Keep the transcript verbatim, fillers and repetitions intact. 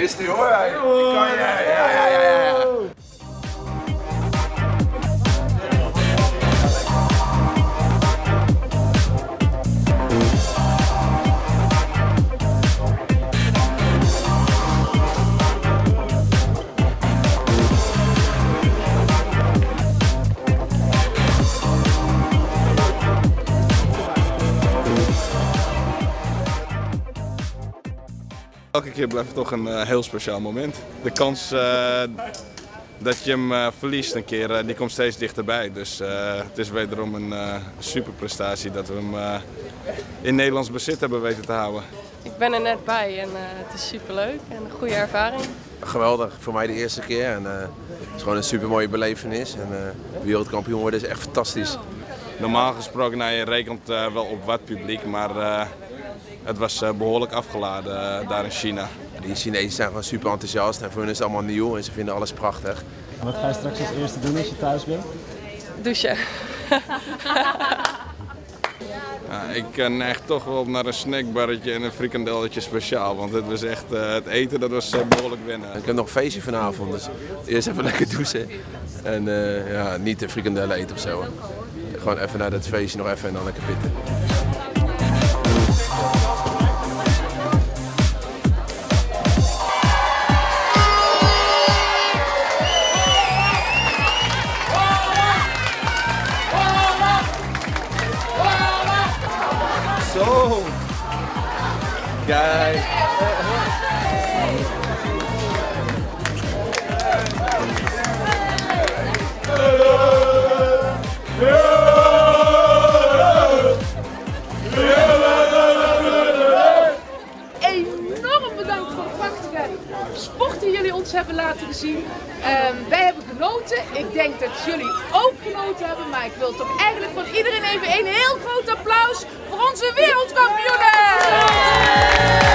is die hoor. Kan je? Ja, ja, ja, ja. Elke keer blijft het toch een uh, heel speciaal moment. De kans uh, dat je hem uh, verliest een keer, uh, die komt steeds dichterbij. Dus uh, het is wederom een uh, super prestatie dat we hem uh, in Nederlands bezit hebben weten te houden. Ik ben er net bij en uh, het is super leuk en een goede ervaring. Geweldig, voor mij de eerste keer en uh, het is gewoon een super mooie belevenis. En uh, wereldkampioen worden is echt fantastisch. Normaal gesproken, nou, je rekent uh, wel op wat publiek, maar uh, het was uh, behoorlijk afgeladen uh, daar in China. Die Chinezen zijn gewoon super enthousiast en voor hen is het allemaal nieuw en ze vinden alles prachtig. Wat ga je straks als eerste doen als je thuis bent? Douchen. Ja, ik neig toch wel naar een snackbarretje en een frikandelletje speciaal, want het was echt, uh, het eten dat was uh, behoorlijk wennen. Ik heb nog een feestje vanavond, dus eerst even lekker douchen en uh, ja, niet de frikandellen eten of zo. Gewoon even naar dat feestje nog even en dan lekker pitten. Zo! Kijk! Enorm bedankt voor de prachtige sport die jullie ons hebben laten zien. Um, wij hebben genoten. Ik denk dat jullie ook genoten hebben. Maar ik wil toch eigenlijk van iedereen even een heel groot applaus voor onze wereldkampioenen!